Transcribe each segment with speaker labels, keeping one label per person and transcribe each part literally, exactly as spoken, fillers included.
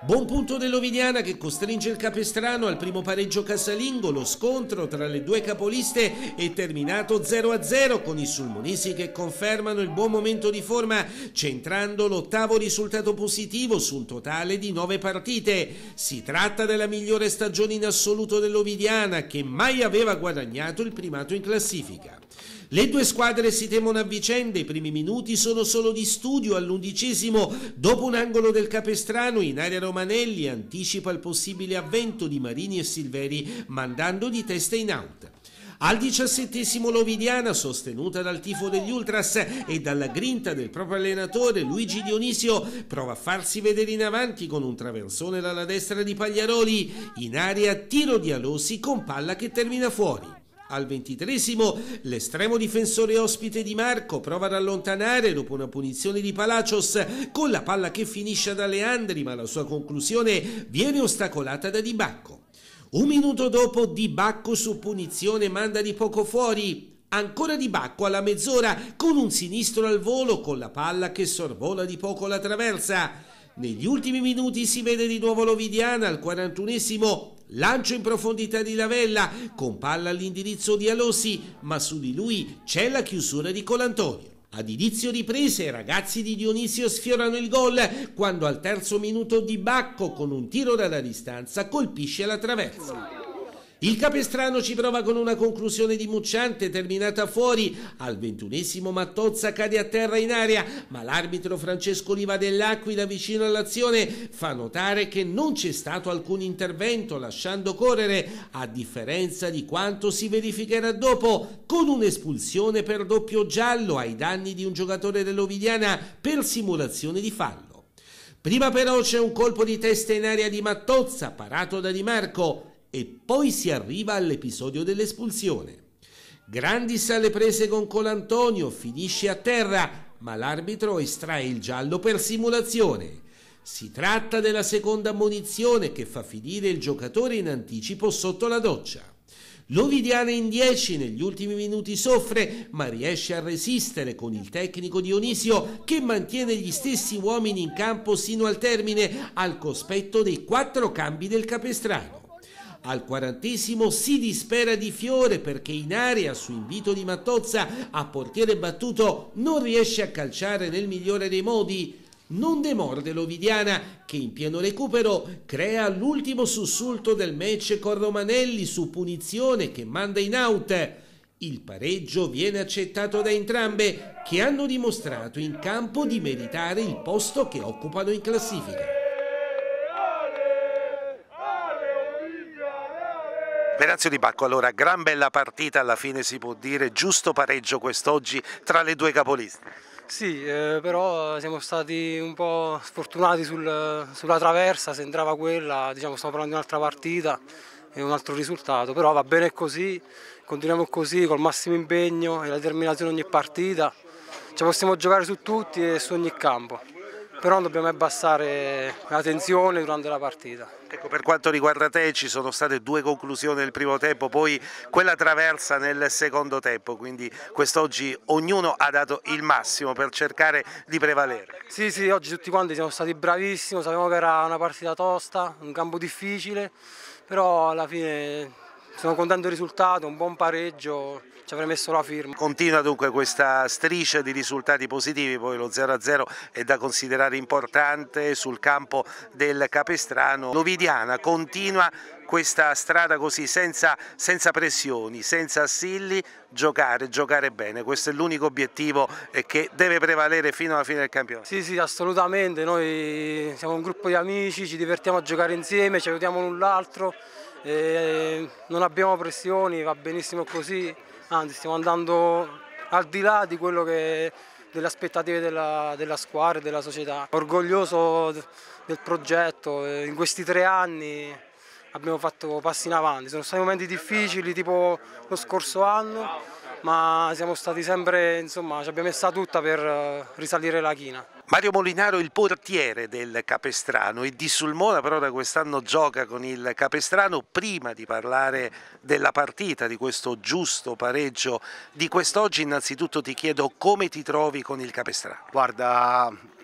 Speaker 1: Buon punto dell'Ovidiana che costringe il Capestrano al primo pareggio casalingo. Lo scontro tra le due capoliste è terminato zero a zero con i sulmonesi che confermano il buon momento di forma, centrando l'ottavo risultato positivo su un totale di nove partite. Si tratta della migliore stagione in assoluto dell'Ovidiana, che mai aveva guadagnato il primato in classifica. Le due squadre si temono a vicenda, i primi minuti sono solo di studio. All'undicesimo, dopo un angolo del Capestrano, in area Romanelli anticipa il possibile avvento di Marini e Silveri mandando di testa in out. Al diciassettesimo l'Ovidiana, sostenuta dal tifo degli Ultras e dalla grinta del proprio allenatore Luigi Dionisio, prova a farsi vedere in avanti con un traversone dalla destra di Pagliaroli, in area tiro di Alosi con palla che termina fuori. Al ventitreesimo l'estremo difensore ospite Di Marco prova ad allontanare dopo una punizione di Palacios con la palla che finisce ad Aleandri, ma la sua conclusione viene ostacolata da Di Bacco. Un minuto dopo Di Bacco su punizione manda di poco fuori. Ancora Di Bacco alla mezz'ora con un sinistro al volo con la palla che sorvola di poco la traversa. Negli ultimi minuti si vede di nuovo l'Ovidiana. Al quarantunesimo lancio in profondità di Lavella con palla all'indirizzo di Alosi, ma su di lui c'è la chiusura di Colantonio. Ad inizio riprese i ragazzi di Dionisio sfiorano il gol quando al terzo minuto Di Bacco con un tiro dalla distanza colpisce la traversa. Il Capestrano ci prova con una conclusione di Mucciante terminata fuori. Al ventunesimo Mattozza cade a terra in area, ma l'arbitro Francesco Oliva dell'Aquila, vicino all'azione, fa notare che non c'è stato alcun intervento, lasciando correre, a differenza di quanto si verificherà dopo, con un'espulsione per doppio giallo ai danni di un giocatore dell'Ovidiana per simulazione di fallo. Prima però c'è un colpo di testa in area di Mattozza, parato da Di Marco, e poi si arriva all'episodio dell'espulsione. Grandis alle prese con Colantonio, finisce a terra, ma l'arbitro estrae il giallo per simulazione. Si tratta della seconda ammonizione che fa finire il giocatore in anticipo sotto la doccia. L'Ovidiana in dieci negli ultimi minuti soffre, ma riesce a resistere con il tecnico Dionisio che mantiene gli stessi uomini in campo sino al termine, al cospetto dei quattro cambi del Capestrano. Al quarantesimo si dispera di Fiore perché in area, su invito di Mattozza, a portiere battuto non riesce a calciare nel migliore dei modi. Non demorde l'Ovidiana che in pieno recupero crea l'ultimo sussulto del match con Romanelli su punizione che manda in out. Il pareggio viene accettato da entrambe, che hanno dimostrato in campo di meritare il posto che occupano in classifica.
Speaker 2: Venanzio Di Bacco, allora, gran bella partita, alla fine si può dire, giusto pareggio quest'oggi tra le due capoliste.
Speaker 3: Sì, eh, però siamo stati un po' sfortunati sul, sulla traversa, se entrava quella, diciamo, stiamo parlando di un'altra partita e un altro risultato, però va bene così, continuiamo così col massimo impegno e la determinazione ogni partita, ci possiamo giocare su tutti e su ogni campo. Però non dobbiamo abbassare la tensione durante la partita.
Speaker 2: Ecco, per quanto riguarda te ci sono state due conclusioni nel primo tempo, poi quella traversa nel secondo tempo, quindi quest'oggi ognuno ha dato il massimo per cercare di prevalere.
Speaker 3: Sì, sì, oggi tutti quanti siamo stati bravissimi, sapevamo che era una partita tosta, un campo difficile, però alla fine sono contento del risultato, un buon pareggio. Ci avrei messo la firma.
Speaker 2: Continua dunque questa striscia di risultati positivi, poi lo zero a zero è da considerare importante sul campo del Capestrano. L'Ovidiana continua questa strada così, senza, senza pressioni, senza assilli, giocare, giocare bene. Questo è l'unico obiettivo che deve prevalere fino alla fine del campionato.
Speaker 3: Sì, sì, assolutamente. Noi siamo un gruppo di amici, ci divertiamo a giocare insieme, ci aiutiamo l'un l'altro, non abbiamo pressioni, va benissimo così. Anzi, stiamo andando al di là di quello che delle aspettative della, della squadra e della società. Orgoglioso del progetto, in questi tre anni abbiamo fatto passi in avanti, sono stati momenti difficili tipo lo scorso anno, ma siamo stati sempre, insomma, ci abbiamo messa tutta per risalire la china.
Speaker 2: Mario Molinaro, il portiere del Capestrano, e di Sulmona però da quest'anno gioca con il Capestrano. Prima di parlare della partita, di questo giusto pareggio di quest'oggi, innanzitutto ti chiedo come ti trovi con il Capestrano.
Speaker 4: Guarda,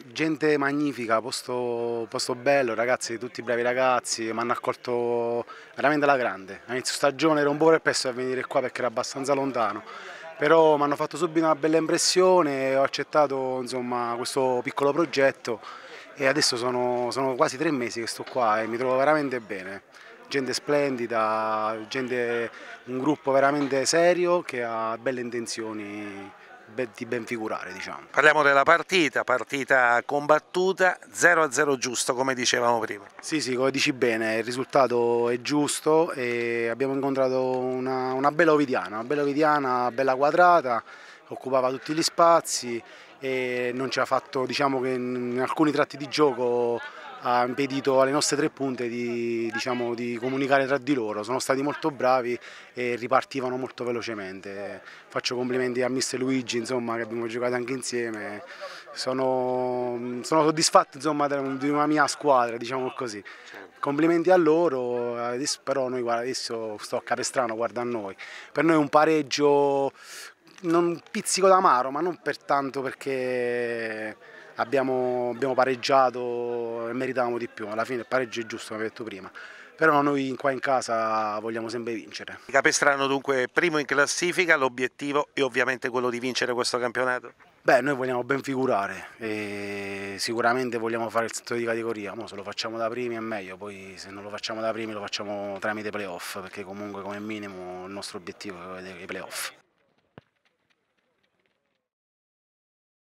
Speaker 4: gente magnifica, posto, posto bello, ragazzi, tutti bravi ragazzi, mi hanno accolto veramente alla grande. All'inizio stagione ero un po' perplesso a venire qua perché era abbastanza lontano, però mi hanno fatto subito una bella impressione, ho accettato insomma, questo piccolo progetto e adesso sono, sono quasi tre mesi che sto qua e mi trovo veramente bene. Gente splendida, gente, un gruppo veramente serio che ha belle intenzioni di ben figurare, diciamo.
Speaker 2: Parliamo della partita, partita combattuta, zero a zero giusto come dicevamo prima.
Speaker 4: Sì, sì, come dici bene, il risultato è giusto e abbiamo incontrato una, una bella Ovidiana, una bella Ovidiana, bella quadrata, occupava tutti gli spazi e non ci ha fatto, diciamo che in alcuni tratti di gioco ha impedito alle nostre tre punte di, diciamo, di comunicare tra di loro, sono stati molto bravi e ripartivano molto velocemente. Faccio complimenti a mister Luigi, insomma, che abbiamo giocato anche insieme, sono, sono soddisfatto insomma, di una mia squadra, diciamo così. Complimenti a loro, adesso, però noi adesso sto a Capestrano, guarda a noi, per noi è un pareggio, non pizzico d'amaro, ma non pertanto perché Abbiamo, abbiamo pareggiato e meritavamo di più, alla fine il pareggio è giusto come ho detto prima, però noi qua in casa vogliamo sempre vincere.
Speaker 2: Capestrano dunque primo in classifica, l'obiettivo è ovviamente quello di vincere questo campionato?
Speaker 4: Beh, noi vogliamo ben figurare e sicuramente vogliamo fare il salto di categoria, mo se lo facciamo da primi è meglio, poi se non lo facciamo da primi lo facciamo tramite playoff, perché comunque come minimo il nostro obiettivo è i playoff.